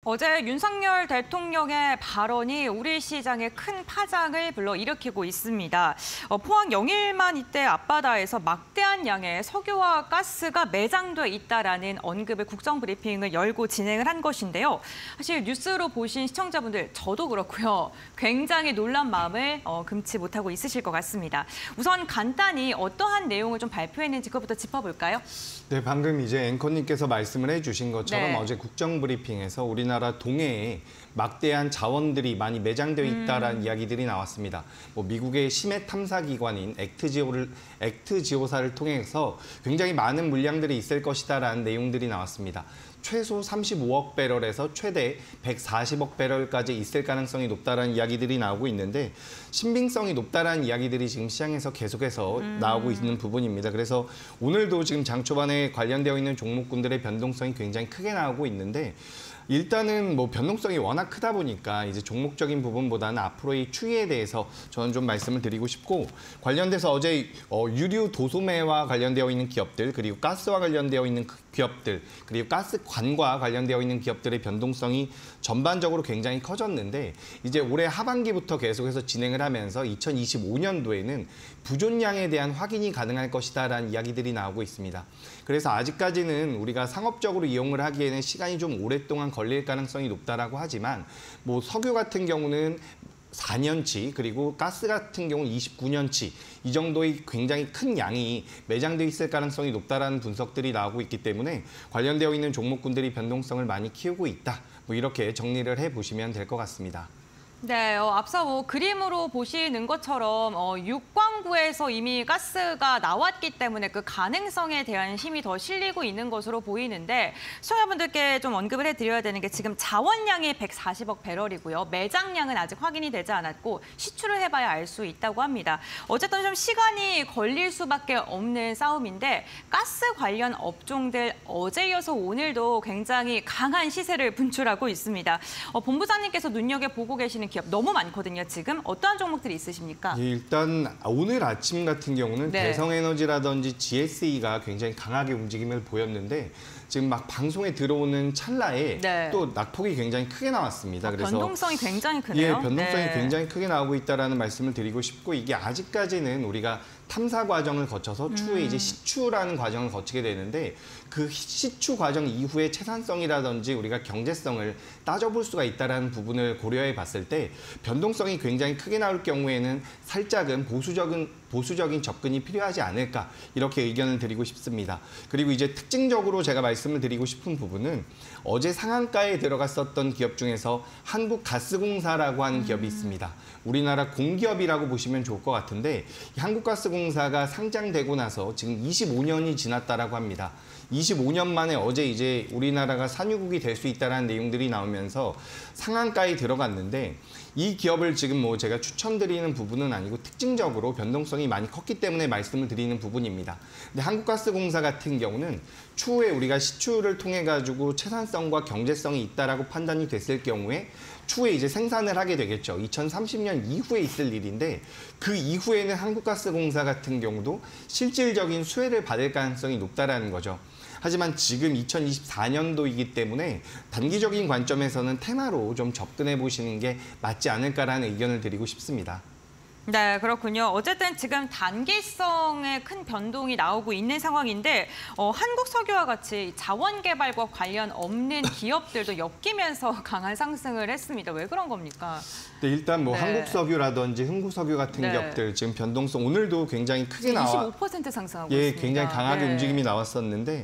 어제 윤석열 대통령의 발언이 우리 시장에 큰 파장을 불러일으키고 있습니다. 포항 영일만 이때 앞바다에서 막대한 양의 석유와 가스가 매장돼 있다라는 언급을 국정브리핑을 열고 진행을 한 것인데요. 사실 뉴스로 보신 시청자분들, 저도 그렇고요. 굉장히 놀란 마음을 금치 못하고 있으실 것 같습니다. 우선 간단히 어떠한 내용을 좀 발표했는지 그것부터 짚어볼까요? 네, 방금 이제 앵커님께서 말씀을 해주신 것처럼 어제 국정브리핑에서 우리나라 동해에 막대한 자원들이 많이 매장되어 있다라는 이야기들이 나왔습니다. 미국의 심해 탐사기관인 액트지오사를 통해서 굉장히 많은 물량들이 있을 것이다라는 내용들이 나왔습니다. 최소 35억 배럴에서 최대 140억 배럴까지 있을 가능성이 높다라는 이야기들이 나오고 있는데 신빙성이 높다라는 이야기들이 지금 시장에서 계속해서 나오고 있는 부분입니다. 그래서 오늘도 지금 장 초반에 관련되어 있는 종목군들의 변동성이 굉장히 크게 나오고 있는데 일단은 변동성이 워낙 크다 보니까 이제 종목적인 부분보다는 앞으로의 추이에 대해서 저는 좀 말씀을 드리고 싶고 관련돼서 어제 유류 도소매와 관련되어 있는 기업들 그리고 가스와 관련되어 있는 기업들 그리고 가스관과 관련되어 있는 기업들의 변동성이 전반적으로 굉장히 커졌는데 이제 올해 하반기부터 계속해서 진행을 하면서 2025년도에는 부존량에 대한 확인이 가능할 것이다라는 이야기들이 나오고 있습니다. 그래서 아직까지는 우리가 상업적으로 이용을 하기에는 시간이 좀 오랫동안 걸릴 가능성이 높다라고 하지만 석유 같은 경우는 4년치 그리고 가스 같은 경우는 29년치 이 정도의 굉장히 큰 양이 매장돼 있을 가능성이 높다라는 분석들이 나오고 있기 때문에 관련되어 있는 종목군들이 변동성을 많이 키우고 있다. 이렇게 정리를 해보시면 될 것 같습니다. 네, 앞서 그림으로 보시는 것처럼 육광구에서 이미 가스가 나왔기 때문에 그 가능성에 대한 힘이 더 실리고 있는 것으로 보이는데 시청자분들께 좀 언급을 해드려야 되는 게 지금 자원량이 140억 배럴이고요. 매장량은 아직 확인이 되지 않았고 시추를 해봐야 알 수 있다고 합니다. 어쨌든 좀 시간이 걸릴 수밖에 없는 싸움인데 가스 관련 업종들 어제 이어서 오늘도 굉장히 강한 시세를 분출하고 있습니다. 본부장님께서 눈여겨보고 계시는 기업 너무 많거든요. 지금 어떠한 종목들이 있으십니까? 예, 일단 오늘 아침 같은 경우는 대성에너지라든지 GSE가 굉장히 강하게 움직임을 보였는데 지금 막 방송에 들어오는 찰나에 또 낙폭이 굉장히 크게 나왔습니다. 그래서 변동성이 굉장히 크네요. 예, 변동성이 굉장히 크게 나오고 있다라는 말씀을 드리고 싶고 이게 아직까지는 우리가 탐사 과정을 거쳐서 추후에 이제 시추라는 과정을 거치게 되는데 그 시추 과정 이후에 채산성이라든지 우리가 경제성을 따져볼 수가 있다는 부분을 고려해 봤을 때 변동성이 굉장히 크게 나올 경우에는 살짝은 보수적인 접근이 필요하지 않을까 이렇게 의견을 드리고 싶습니다. 그리고 이제 특징적으로 제가 말씀을 드리고 싶은 부분은 어제 상한가에 들어갔었던 기업 중에서 한국가스공사라고 하는 기업이 있습니다. 우리나라 공기업이라고 보시면 좋을 것 같은데 이 한국가스공사가 상장되고 나서 지금 25년이 지났다라고 합니다. 25년 만에 어제 이제 우리나라가 산유국이 될 수 있다는 내용들이 나오면서 상한가에 들어갔는데 이 기업을 지금 제가 추천드리는 부분은 아니고 특징적으로 변동성이 많이 컸기 때문에 말씀을 드리는 부분입니다. 근데 한국가스공사 같은 경우는 추후에 우리가 시추를 통해 가지고 채산성과 경제성이 있다라고 판단이 됐을 경우에 추후에 이제 생산을 하게 되겠죠. 2030년 이후에 있을 일인데 그 이후에는 한국가스공사 같은 경우도 실질적인 수혜를 받을 가능성이 높다라는 거죠. 하지만 지금 2024년도이기 때문에 단기적인 관점에서는 테마로 좀 접근해 보시는 게 맞지 않을까라는 의견을 드리고 싶습니다. 네, 그렇군요. 어쨌든 지금 단기성의 큰 변동이 나오고 있는 상황인데 한국석유와 같이 자원개발과 관련 없는 기업들도 엮이면서 강한 상승을 했습니다. 왜 그런 겁니까? 네, 일단 한국석유라든지 흥구석유 같은 기업들 지금 변동성 오늘도 굉장히 크게 25% 상승하고 있습니다. 굉장히 강하게 움직임이 나왔었는데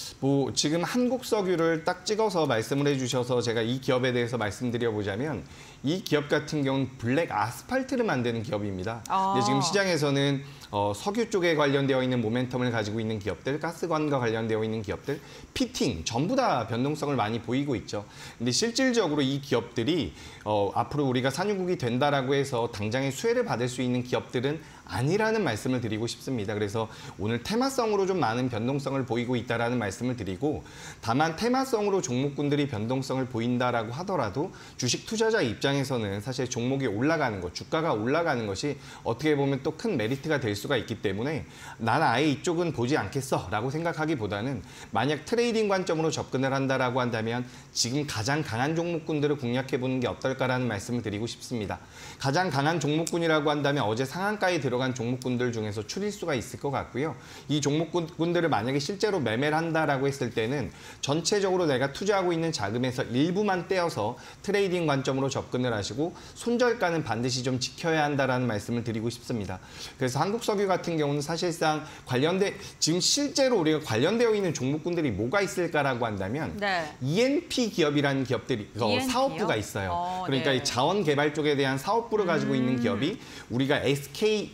지금 한국석유를 딱 찍어서 말씀을 해주셔서 제가 이 기업에 대해서 말씀드려보자면 이 기업 같은 경우는 블랙 아스팔트를 만드는 기업입니다. 근데 지금 시장에서는 석유 쪽에 관련되어 있는 모멘텀을 가지고 있는 기업들, 가스관과 관련되어 있는 기업들, 피팅 전부 다 변동성을 많이 보이고 있죠. 근데 실질적으로 이 기업들이 앞으로 우리가 산유국이 된다라고 해서 당장의 수혜를 받을 수 있는 기업들은 아니라는 말씀을 드리고 싶습니다. 그래서 오늘 테마성으로 좀 많은 변동성을 보이고 있다라는 말씀을 드리고, 다만 테마성으로 종목군들이 변동성을 보인다라고 하더라도 주식 투자자 입장에서는 사실 종목이 올라가는 것, 주가가 올라가는 것이 어떻게 보면 또 큰 메리트가 될 수가 있기 때문에 난 아예 이쪽은 보지 않겠어라고 생각하기보다는, 만약 트레이딩 관점으로 접근을 한다라고 한다면 지금 가장 강한 종목군들을 공략해보는 게 어떨까라는 말씀을 드리고 싶습니다. 가장 강한 종목군이라고 한다면 어제 상한가에 들어간 종목군들 중에서 추릴수가 있을 것 같고요. 이 종목군들을 만약에 실제로 매매를 한다라고 했을 때는 전체적으로 내가 투자하고 있는 자금에서 일부만 떼어서 트레이딩 관점으로 접근을 하시고 손절가는 반드시 좀 지켜야 한다라는 말씀을 드리고 싶습니다. 그래서 한국석유 같은 경우는 사실상 지금 실제로 우리가 관련되어 있는 종목군들이 뭐가 있을까라고 한다면 네. ENP 기업이라는 기업들이 ENP 요? 사업부가 있어요. 그러니까 네. 이 자원 개발 쪽에 대한 사업부를 가지고 있는 기업이 우리가 SK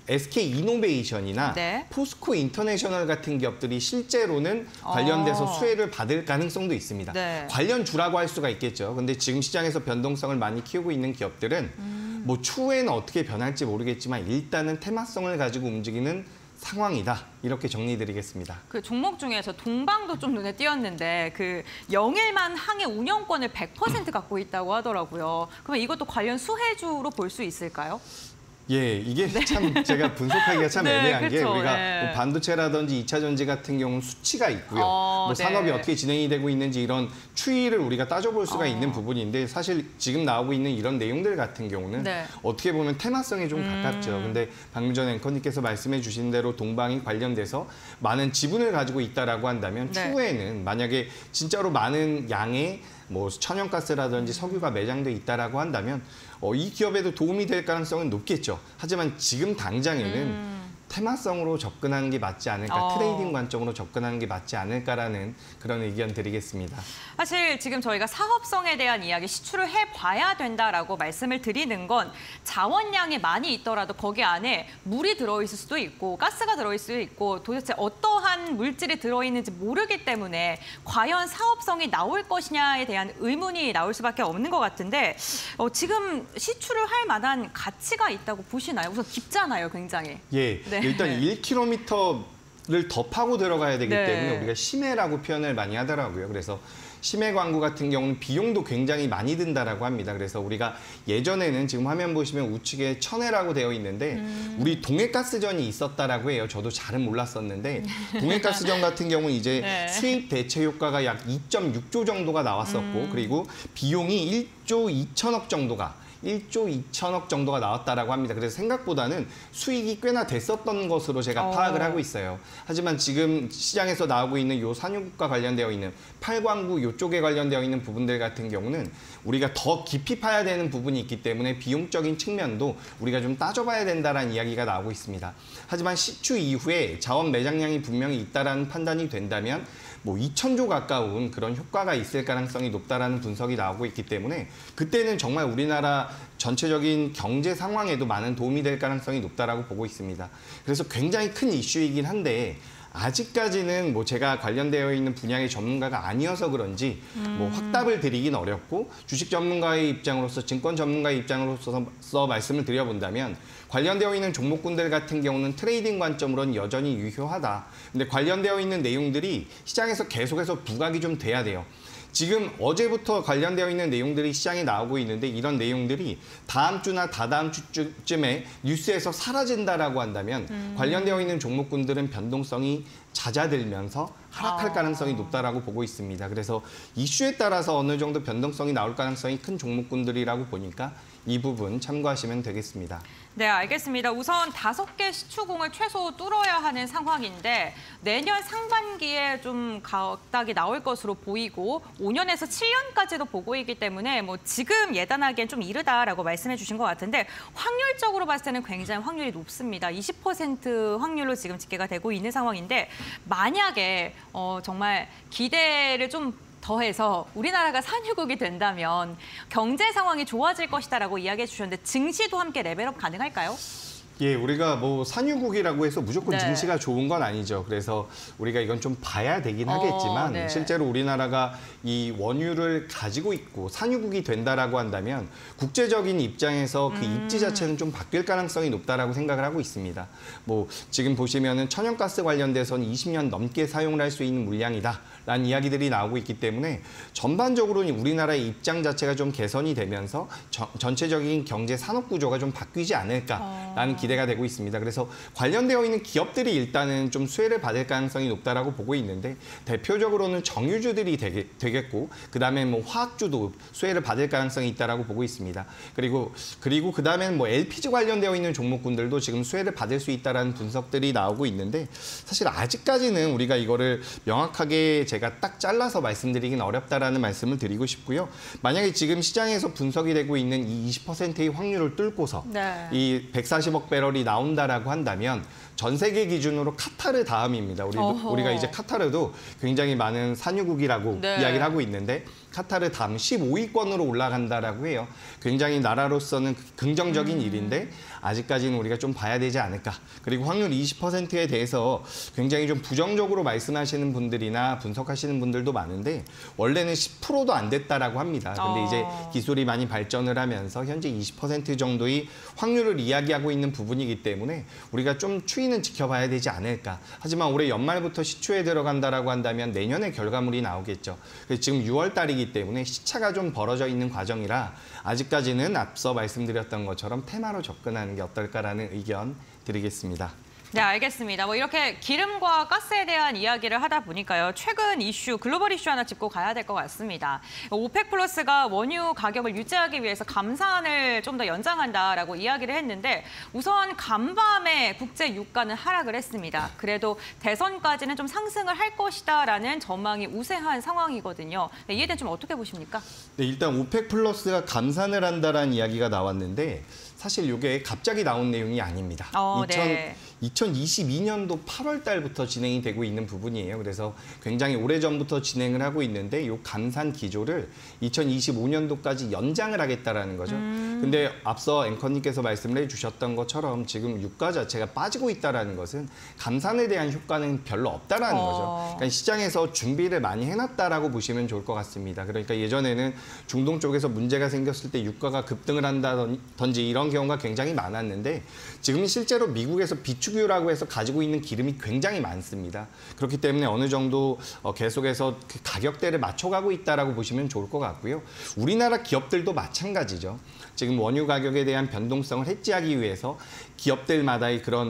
이노베이션이나 네. 포스코 인터내셔널 같은 기업들이 실제로는 관련돼서 수혜를 받을 가능성도 있습니다. 네. 관련주라고 할 수가 있겠죠. 근데 지금 시장에서 변동성을 많이 키우고 있는 기업들은 뭐 추후에는 어떻게 변할지 모르겠지만 일단은 테마성을 가지고 움직이는 상황이다. 이렇게 정리드리겠습니다. 그 종목 중에서 동방도 좀 눈에 띄었는데 그 영일만 항해 운영권을 100% 갖고 있다고 하더라고요. 그러면 이것도 관련 수혜주로 볼 수 있을까요? 예, 이게 참 제가 분석하기가 참 네, 애매한 게, 그쵸, 우리가 네. 뭐 반도체라든지 2차 전지 같은 경우는 수치가 있고요. 뭐 네. 산업이 어떻게 진행이 되고 있는지 이런 추이를 우리가 따져볼 수가 있는 부분인데, 사실 지금 나오고 있는 이런 내용들 같은 경우는 네. 어떻게 보면 테마성에 좀 가깝죠. 근데 방금 전에 앵커님께서 말씀해 주신 대로 동방이 관련돼서 많은 지분을 가지고 있다라고 한다면 네. 추후에는 만약에 진짜로 많은 양의 뭐 천연가스라든지 석유가 매장돼 있다라고 한다면 이 기업에도 도움이 될 가능성은 높겠죠. 하지만 지금 당장에는 테마성으로 접근하는 게 맞지 않을까, 트레이딩 관점으로 접근하는 게 맞지 않을까라는 그런 의견 드리겠습니다. 사실 지금 저희가 사업성에 대한 이야기 시추를 해봐야 된다라고 말씀을 드리는 건, 자원량이 많이 있더라도 거기 안에 물이 들어있을 수도 있고 가스가 들어있을 수도 있고 도대체 어떠한 물질이 들어있는지 모르기 때문에 과연 사업성이 나올 것이냐에 대한 의문이 나올 수밖에 없는 것 같은데, 지금 시추를 할 만한 가치가 있다고 보시나요? 우선 깊잖아요, 굉장히. 예, 네. 일단 1km를 더 파고 들어가야 되기 네. 때문에 우리가 심해라고 표현을 많이 하더라고요. 그래서 심해 광구 같은 경우는 비용도 굉장히 많이 든다라고 합니다. 그래서 우리가 예전에는 지금 화면 보시면 우측에 천해라고 되어 있는데 우리 동해가스전이 있었다라고 해요. 저도 잘은 몰랐었는데 동해가스전 같은 경우는 이제 네. 수입 대체 효과가 약 2.6조 정도가 나왔었고, 그리고 비용이 1조 2천억 정도가 1조 2천억 정도가 나왔다라고 합니다. 그래서 생각보다는 수익이 꽤나 됐었던 것으로 제가 파악을 하고 있어요. 하지만 지금 시장에서 나오고 있는 요 산유국과 관련되어 있는 팔광구 요쪽에 관련되어 있는 부분들 같은 경우는 우리가 더 깊이 파야 되는 부분이 있기 때문에 비용적인 측면도 우리가 좀 따져봐야 된다는 이야기가 나오고 있습니다. 하지만 시추 이후에 자원 매장량이 분명히 있다라는 판단이 된다면 뭐 2,000조 가까운 그런 효과가 있을 가능성이 높다라는 분석이 나오고 있기 때문에 그때는 정말 우리나라 전체적인 경제 상황에도 많은 도움이 될 가능성이 높다라고 보고 있습니다. 그래서 굉장히 큰 이슈이긴 한데, 아직까지는 뭐 제가 관련되어 있는 분야의 전문가가 아니어서 그런지 뭐 확답을 드리긴 어렵고, 주식 전문가의 입장으로서, 증권 전문가의 입장으로서 말씀을 드려본다면 관련되어 있는 종목군들 같은 경우는 트레이딩 관점으로는 여전히 유효하다. 근데 관련되어 있는 내용들이 시장에서 계속해서 부각이 좀 돼야 돼요. 지금 어제부터 관련되어 있는 내용들이 시장에 나오고 있는데, 이런 내용들이 다음 주나 다다음 주쯤에 뉴스에서 사라진다라고 한다면 관련되어 있는 종목군들은 변동성이 잦아들면서 하락할 가능성이 높다라고 보고 있습니다. 그래서 이슈에 따라서 어느 정도 변동성이 나올 가능성이 큰 종목군들이라고 보니까 이 부분 참고하시면 되겠습니다. 네, 알겠습니다. 우선 5개 시추공을 최소 뚫어야 하는 상황인데, 내년 상반기에 좀 각각이 나올 것으로 보이고 5년에서 7년까지도 보고 있기 때문에 뭐 지금 예단하기엔 좀 이르다라고 말씀해 주신 것 같은데, 확률적으로 봤을 때는 굉장히 확률이 높습니다. 20% 확률로 지금 집계가 되고 있는 상황인데, 만약에 정말 기대를 좀 더해서 우리나라가 산유국이 된다면 경제 상황이 좋아질 것이다라고 이야기해 주셨는데, 증시도 함께 레벨업 가능할까요? 예, 우리가 뭐 산유국이라고 해서 무조건 네. 증시가 좋은 건 아니죠. 그래서 우리가 이건 좀 봐야 되긴 하겠지만 네. 실제로 우리나라가 이 원유를 가지고 있고 산유국이 된다라고 한다면 국제적인 입장에서 그 입지 자체는 좀 바뀔 가능성이 높다라고 생각을 하고 있습니다. 뭐 지금 보시면은 천연가스 관련돼서는 20년 넘게 사용을 할 수 있는 물량이다라는 이야기들이 나오고 있기 때문에 전반적으로 우리나라의 입장 자체가 좀 개선이 되면서 전체적인 경제 산업 구조가 좀 바뀌지 않을까라는 기대가 되고 있습니다. 그래서 관련되어 있는 기업들이 일단은 좀 수혜를 받을 가능성이 높다라고 보고 있는데 대표적으로는 정유주들이 되겠고 그다음에 뭐 화학주도 수혜를 받을 가능성이 있다라고 보고 있습니다. 그리고 그다음에는 뭐 LPG 관련되어 있는 종목군들도 지금 수혜를 받을 수 있다라는 분석들이 나오고 있는데 사실 아직까지는 우리가 이거를 명확하게 제가 딱 잘라서 말씀드리긴 어렵다라는 말씀을 드리고 싶고요. 만약에 지금 시장에서 분석이 되고 있는 이 20%의 확률을 뚫고서 네. 이 140억 배럴이 나온다라고 한다면 전 세계 기준으로 카타르 다음입니다. 우리가 이제 카타르도 굉장히 많은 산유국이라고 네. 이야기를 하고 있는데 카타르 다음 15위권으로 올라간다라고 해요. 굉장히 나라로서는 긍정적인 일인데 아직까지는 우리가 좀 봐야 되지 않을까. 그리고 확률 20%에 대해서 굉장히 좀 부정적으로 말씀하시는 분들이나 분석하시는 분들도 많은데 원래는 10%도 안 됐다라고 합니다. 근데 이제 기술이 많이 발전을 하면서 현재 20% 정도의 확률을 이야기하고 있는 부분이기 때문에 우리가 좀 추이는 지켜봐야 되지 않을까. 하지만 올해 연말부터 시초에 들어간다라고 한다면 내년에 결과물이 나오겠죠. 그래서 지금 6월 달이기 때문에 시차가 좀 벌어져 있는 과정이라 아직까지는 앞서 말씀드렸던 것처럼 테마로 접근하는 게 어떨까라는 의견 드리겠습니다. 네, 알겠습니다. 뭐 이렇게 기름과 가스에 대한 이야기를 하다 보니까요. 최근 이슈, 글로벌 이슈 하나 짚고 가야 될 것 같습니다. 오펙 플러스가 원유 가격을 유지하기 위해서 감산을 좀 더 연장한다라고 이야기를 했는데 우선 간밤에 국제 유가는 하락을 했습니다. 그래도 대선까지는 좀 상승을 할 것이다라는 전망이 우세한 상황이거든요. 네, 이에 대해 좀 어떻게 보십니까? 네, 일단 오펙 플러스가 감산을 한다라는 이야기가 나왔는데 사실 이게 갑자기 나온 내용이 아닙니다. 네. 2022년도 8월 달부터 진행이 되고 있는 부분이에요. 그래서 굉장히 오래전부터 진행을 하고 있는데 이 감산 기조를 2025년도까지 연장을 하겠다라는 거죠. 근데 앞서 앵커님께서 말씀을 해주셨던 것처럼 지금 유가 자체가 빠지고 있다는 것은 감산에 대한 효과는 별로 없다라는 거죠. 그러니까 시장에서 준비를 많이 해놨다라고 보시면 좋을 것 같습니다. 그러니까 예전에는 중동 쪽에서 문제가 생겼을 때 유가가 급등을 한다든지 이런 경우가 굉장히 많았는데 지금 실제로 미국에서 비축유라고 해서 가지고 있는 기름이 굉장히 많습니다. 그렇기 때문에 어느 정도 계속해서 그 가격대를 맞춰가고 있다라고 보시면 좋을 것 같고요. 우리나라 기업들도 마찬가지죠. 지금 원유 가격에 대한 변동성을 해지하기 위해서 기업들마다의 그런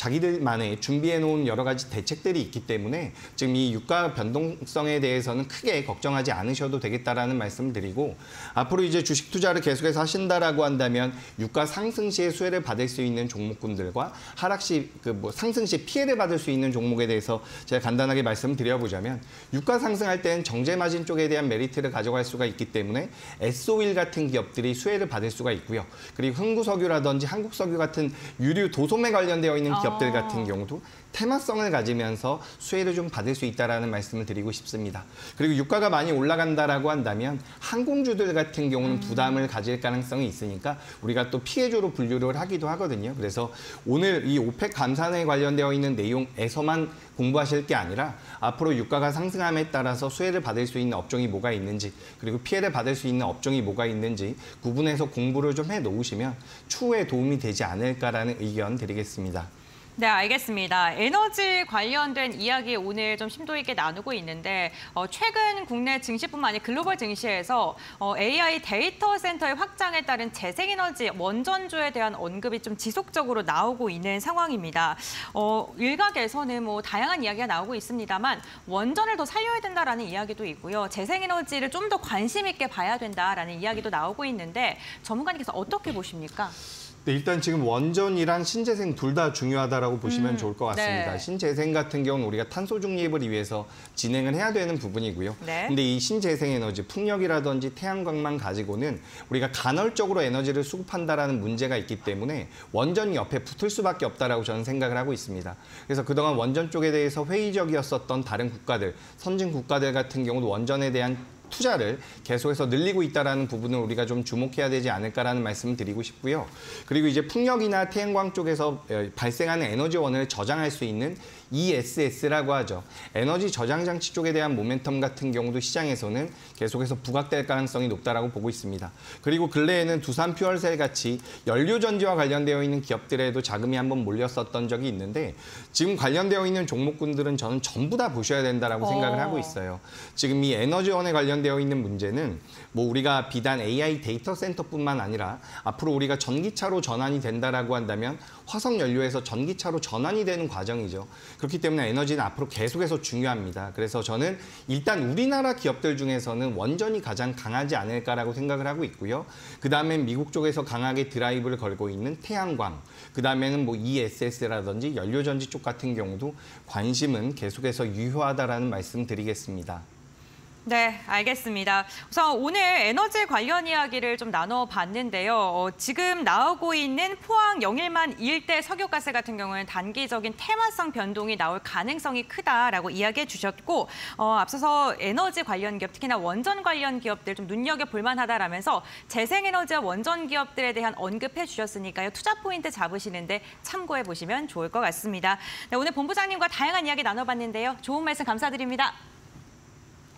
자기들만의 준비해놓은 여러 가지 대책들이 있기 때문에 지금 이 유가 변동성에 대해서는 크게 걱정하지 않으셔도 되겠다라는 말씀을 드리고 앞으로 이제 주식 투자를 계속해서 하신다라고 한다면 유가 상승 시에 수혜를 받을 수 있는 종목군들과 하락 시 상승 시 피해를 받을 수 있는 종목에 대해서 제가 간단하게 말씀드려보자면 유가 상승할 때는 정제 마진 쪽에 대한 메리트를 가져갈 수가 있기 때문에 S-오일 같은 기업들이 수혜를 받을 수가 있고요. 그리고 흥구석유라든지 한국석유 같은 유류 도소매 관련되어 있는 기업들 같은 경우도 테마성을 가지면서 수혜를 좀 받을 수 있다는 말씀을 드리고 싶습니다. 그리고 유가가 많이 올라간다라고 한다면 항공주들 같은 경우는 부담을 가질 가능성이 있으니까 우리가 또 피해주로 분류를 하기도 하거든요. 그래서 오늘 이 오펙 감산에 관련되어 있는 내용에서만 공부하실 게 아니라 앞으로 유가가 상승함에 따라서 수혜를 받을 수 있는 업종이 뭐가 있는지 그리고 피해를 받을 수 있는 업종이 뭐가 있는지 구분해서 공부를 좀 해놓으시면 추후에 도움이 되지 않을까라는 의견 드리겠습니다. 네, 알겠습니다. 에너지 관련된 이야기 오늘 좀 심도 있게 나누고 있는데 최근 국내 증시뿐만 아니라 글로벌 증시에서 AI 데이터 센터의 확장에 따른 재생에너지 원전주에 대한 언급이 좀 지속적으로 나오고 있는 상황입니다. 일각에서는 뭐 다양한 이야기가 나오고 있습니다만 원전을 더 살려야 된다라는 이야기도 있고요. 재생에너지를 좀 더 관심 있게 봐야 된다라는 이야기도 나오고 있는데 전문가님께서 어떻게 보십니까? 네, 일단 지금 원전이랑 신재생 둘 다 중요하다라고 보시면 좋을 것 같습니다. 네. 신재생 같은 경우는 우리가 탄소 중립을 위해서 진행을 해야 되는 부분이고요. 네. 근데 이 신재생 에너지, 풍력이라든지 태양광만 가지고는 우리가 간헐적으로 에너지를 수급한다라는 문제가 있기 때문에 원전이 옆에 붙을 수밖에 없다라고 저는 생각을 하고 있습니다. 그래서 그동안 원전 쪽에 대해서 회의적이었었던 다른 국가들, 선진 국가들 같은 경우도 원전에 대한 투자를 계속해서 늘리고 있다는 부분을 우리가 좀 주목해야 되지 않을까라는 말씀을 드리고 싶고요. 그리고 이제 풍력이나 태양광 쪽에서 발생하는 에너지원을 저장할 수 있는 ESS라고 하죠. 에너지 저장 장치 쪽에 대한 모멘텀 같은 경우도 시장에서는 계속해서 부각될 가능성이 높다라고 보고 있습니다. 그리고 근래에는 두산 퓨얼셀 같이 연료 전지와 관련되어 있는 기업들에도 자금이 한번 몰렸었던 적이 있는데 지금 관련되어 있는 종목군들은 저는 전부 다 보셔야 된다라고 생각을 하고 있어요. 지금 이 에너지원에 관련되어 있는 문제는 뭐 우리가 비단 AI 데이터 센터뿐만 아니라 앞으로 우리가 전기차로 전환이 된다라고 한다면 화석 연료에서 전기차로 전환이 되는 과정이죠. 그렇기 때문에 에너지는 앞으로 계속해서 중요합니다. 그래서 저는 일단 우리나라 기업들 중에서는 원전이 가장 강하지 않을까라고 생각을 하고 있고요. 그다음엔 미국 쪽에서 강하게 드라이브를 걸고 있는 태양광, 그다음에는 뭐 ESS라든지 연료전지 쪽 같은 경우도 관심은 계속해서 유효하다라는 말씀 드리겠습니다. 네, 알겠습니다. 우선 오늘 에너지 관련 이야기를 좀 나눠봤는데요. 지금 나오고 있는 포항 영일만 일대 석유가스 같은 경우는 단기적인 테마성 변동이 나올 가능성이 크다라고 이야기해 주셨고 앞서서 에너지 관련 기업, 특히나 원전 관련 기업들 좀 눈여겨볼 만하다라면서 재생에너지와 원전 기업들에 대한 언급해 주셨으니까요. 투자 포인트 잡으시는데 참고해 보시면 좋을 것 같습니다. 네, 오늘 본부장님과 다양한 이야기 나눠봤는데요. 좋은 말씀 감사드립니다.